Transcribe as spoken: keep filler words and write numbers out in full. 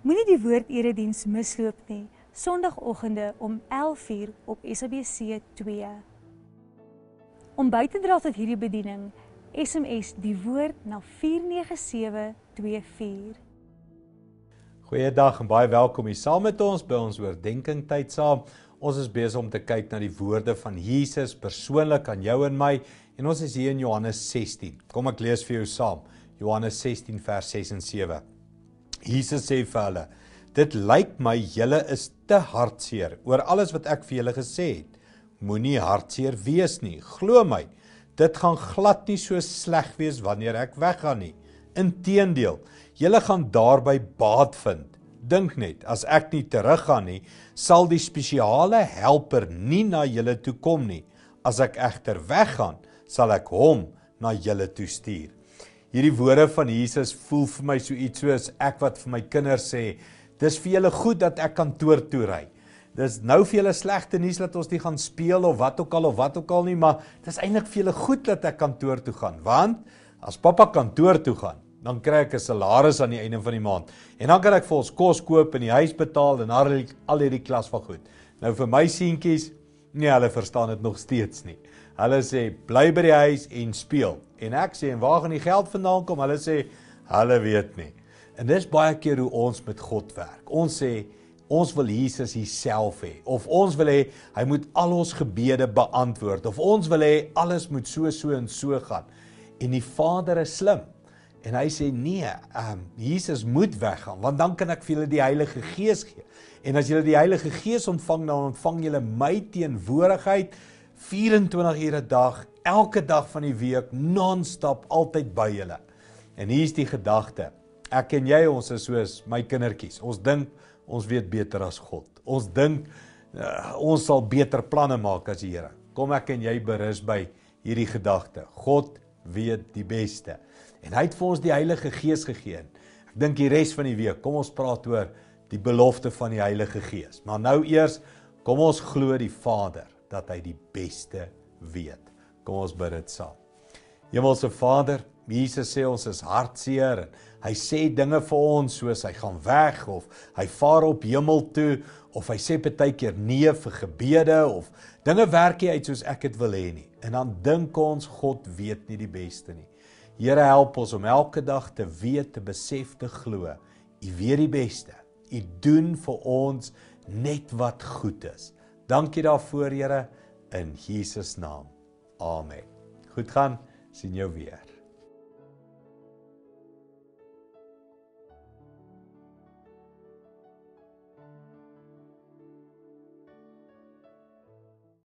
Moenie die woord-erediens misloop nie, Sondagoggende om elf uur op S A B C twee. Om by te dra tot hierdie bediening, S M S die woord na vier nege sewe twee vier. Goeiedag en baie welkom hier saam met ons by ons oordenking tyd saam. Ons is besig om te kyk na die woorde van Jesus persoonlik aan jou en my en ons is hier in Johannes sestien. Kom ek lees vir jou saam. Johannes sestien vers ses en sewe. Jesus sê vir hulle: "Dit lyk my julle is te hartseer oor alles wat ek vir julle gesê het. Moenie hartseer wees nie. Glo my, dit gaan glad nie so sleg wees wanneer ek weggaan nie. Inteendeel, julle gaan daarby baat vind. Dink net, as ek nie teruggaan nie, sal die spesiale helper nie na julle toe kom nie. As ek egter weggaan, sal ek hom na julle toe stuur." Hierdie woorde van Jesus voel vir my so iets soos ek wat vir my kinders sê, dis vir julle goed dat ek kantoor toe ry. Dis nou vir julle slegte nuus dat ons nie gaan speel of wat ook al of wat ook al nie, maar dis eintlik vir julle goed dat ek kantoor toe gaan, want as pappa kantoor toe gaan, dan kry ek 'n salaris aan die einde van die maand. En dan kan ek vir ons kos koop en die huis betaal en al hierdie al hierdie klas van goed. Nou vir my seentjies, nee, hulle verstaan dit nog steeds nie. Hulle sê, bly by die huis en speel. En ek sê, en waar gaan die geld vandaan kom? Hulle sê, hulle weet nie. En dis baie keer hoe ons met God werk. Ons sê, ons wil Jesus hier self hê. Of ons wil hê, hy moet al ons gebede beantwoord. Of ons wil hê, alles moet so, so en so gaan. En die Vader is slim. En hy sê, nee, um, Jesus moet weggaan, want dan kan ek vir julle die Heilige Gees gee. En as julle die Heilige Gees ontvang, dan ontvang julle my teenwoordigheid, vyf en twintig ure 'n dag, elke dag van die week, non-stop, altyd by julle. En hier is die gedagte, ek en jy, ons is soos my kindertjies, ons dink, ons weet beter as God. Ons dink, uh, ons sal beter planne maak as die Here. Kom ek en jy berus by hierdie gedagte, God weet die beste. En hy het vir ons die Heilige Gees gegee. Ek dink die res van die week, kom ons praat oor die belofte van die Heilige Gees. Maar nou eers, kom ons glo die Vader, dat hy die beste weet. Kom ons bid dit saam. Hemelse Vader, Jesus sê ons is hartseer, en hy sê dinge vir ons, soos hy gaan weg, of hy vaar op hemel toe, of hy sê partykeer nee vir gebede, of dinge werk nie uit soos ek het wil hê nie. En dan dink ons, God weet nie die beste nie. Here, help ons om elke dag te weet, te besef, te glo. U weet die beste. U doen vir ons net wat goed is. Dankie daarvoor, Here, in Jesus naam. Amen. Goed gaan, sien jou weer.